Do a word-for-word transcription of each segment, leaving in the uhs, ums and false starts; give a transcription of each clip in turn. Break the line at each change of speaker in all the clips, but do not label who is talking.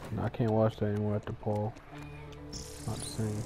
No, I can't watch that anymore after Paul. Not the same.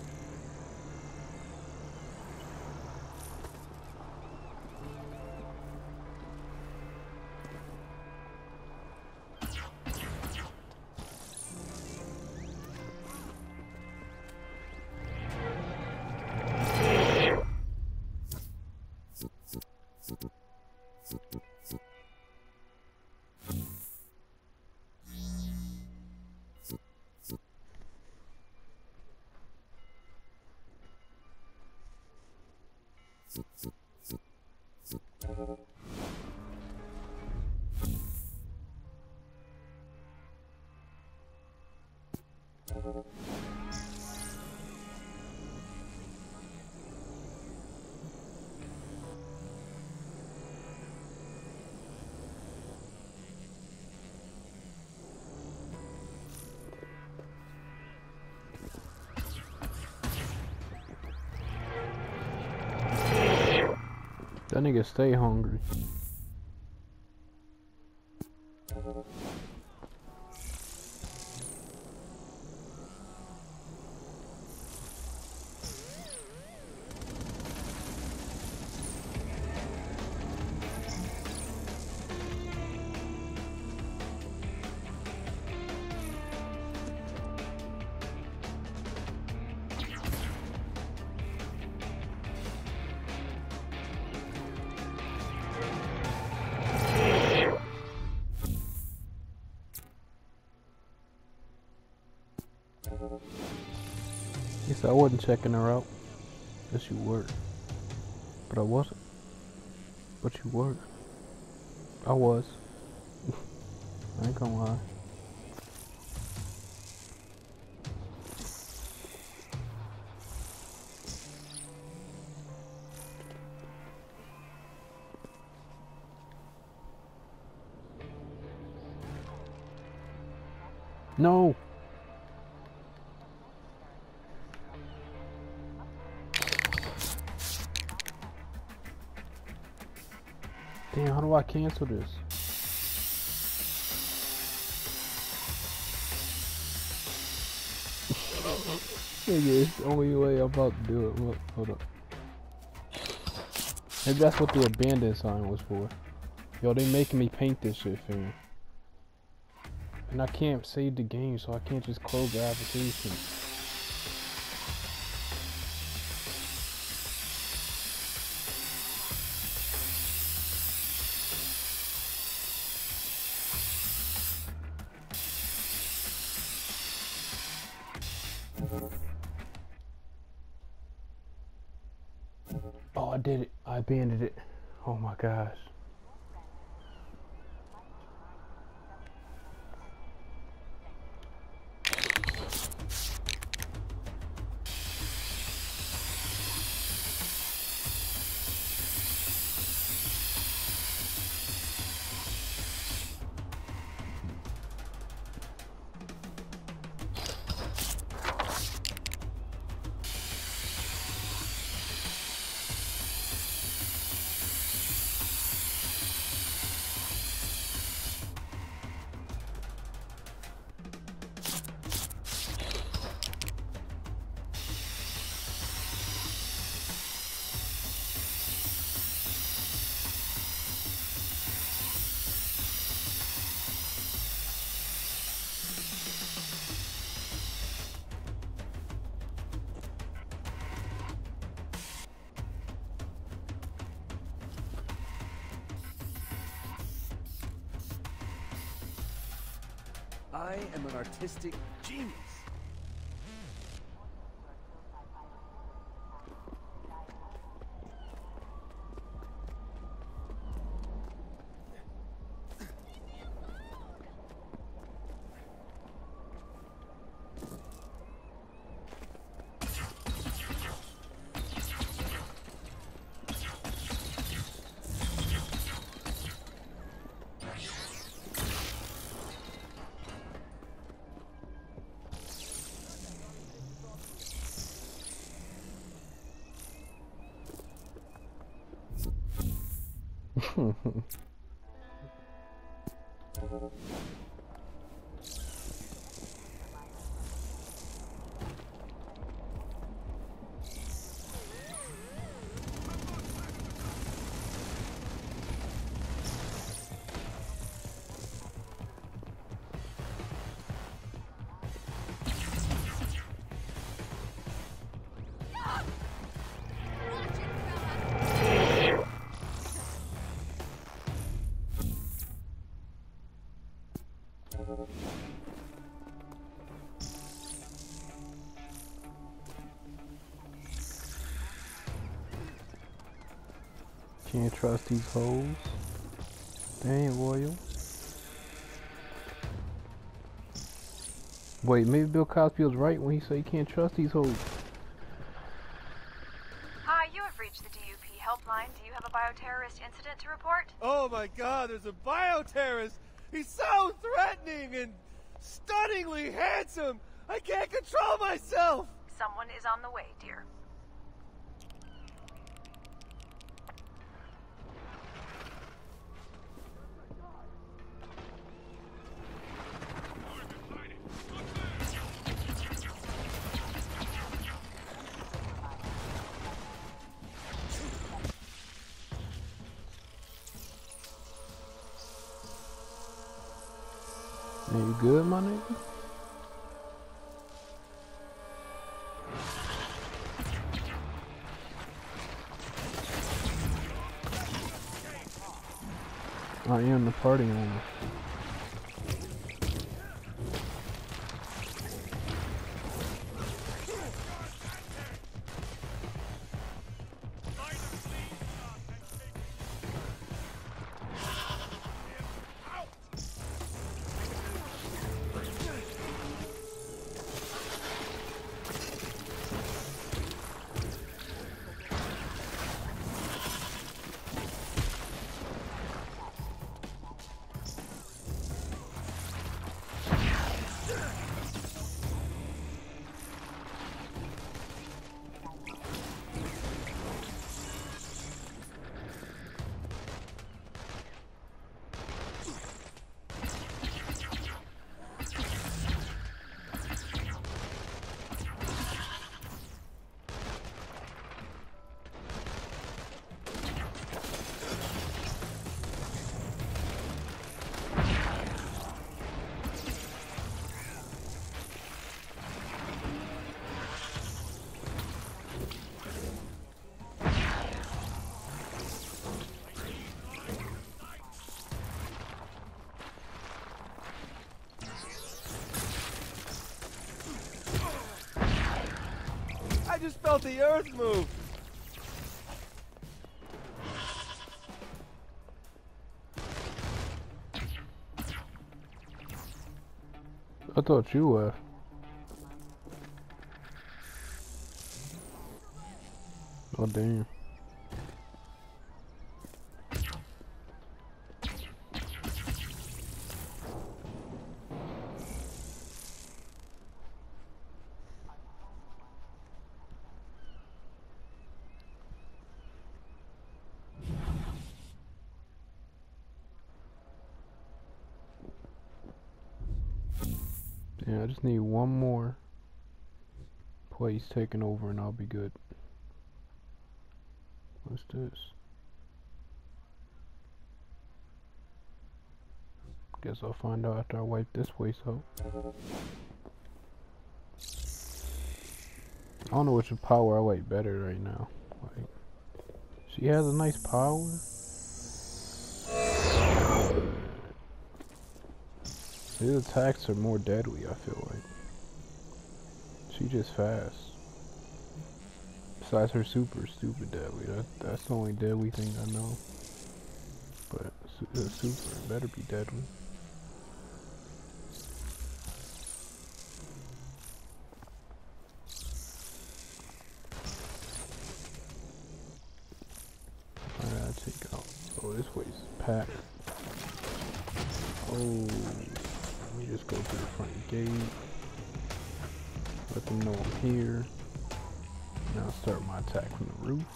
That nigga stay hungry. He said I wasn't checking her out. Yes, you were. But I wasn't. But you were. I was. I ain't gonna lie. No! Damn, how do I cancel this? Nigga, it's the only way I'm about to do it. Look, hold up. Maybe that's what the abandoned sign was for. Yo, they making me paint this shit, fam. And I can't save the game, so I can't just close the application. Oh, I did it. I abandoned it. Oh my gosh.
I am an artistic genius.
Can't trust these hoes. They ain't loyal. Wait, maybe Bill Cosby was right when he said he can't trust these hoes.
Hi, you have reached the D U P helpline. Do you have a bioterrorist incident to report?
Oh my god, there's a bioterrorist! He's so threatening and stunningly handsome! I can't control myself!
Someone is on the way, dear.
Are you good, my nigga? I am the party owner.
I just felt the earth move!
I thought you were. Oh damn. Yeah, I just need one more place taken over and I'll be good. What's this? Guess I'll find out after I wipe this place out. I don't know which power I like better right now. Like, she has a nice power. His attacks are more deadly, I feel like. She just fast. Besides her super stupid deadly. That, that's the only deadly thing I know. But the super better be deadly. I gotta take out. Oh, this place is packed. Oh. Let me just go to the front gate. Let them know I'm here. Now I'll start my attack from the roof.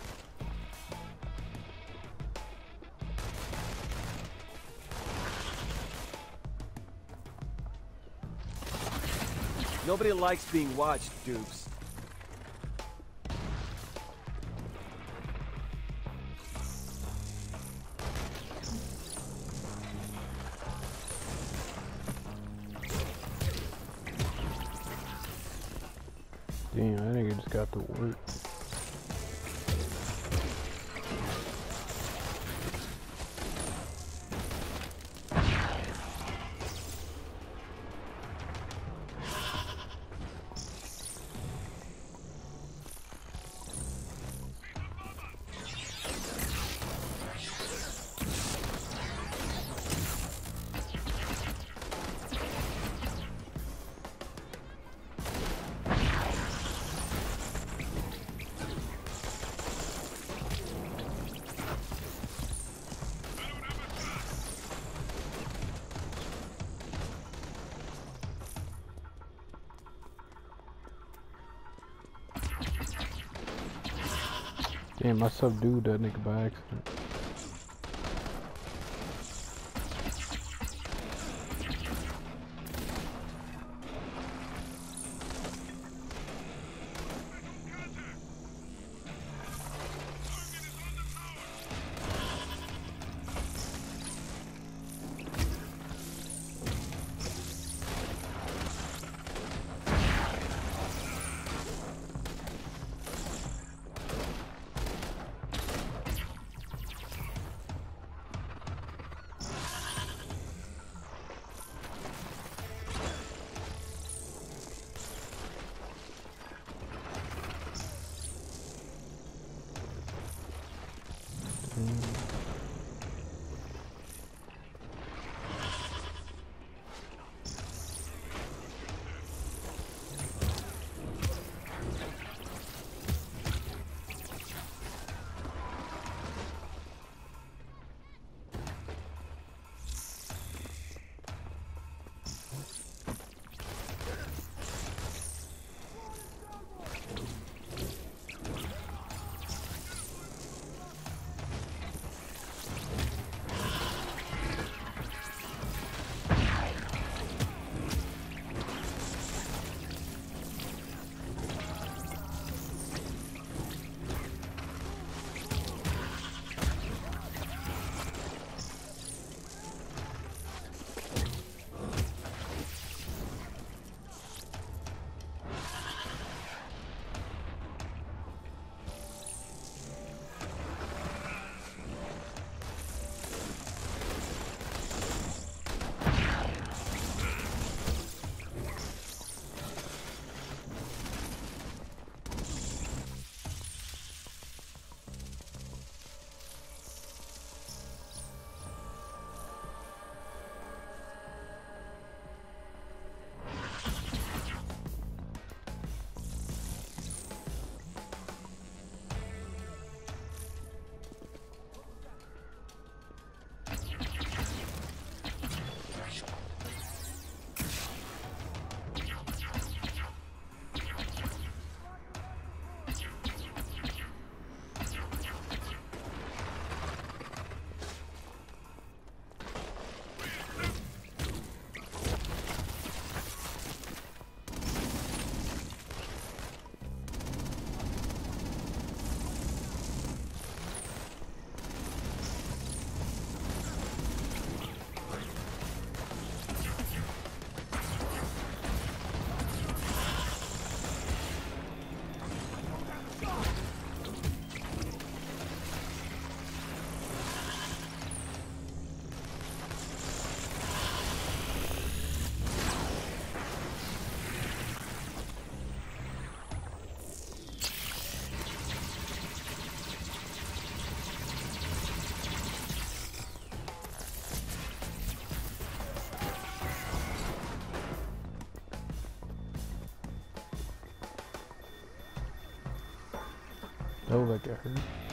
Nobody likes being watched, Dukes.
Damn, I think I just got to work. Damn, I subdued that nigga by accident. Oh, like it hurt.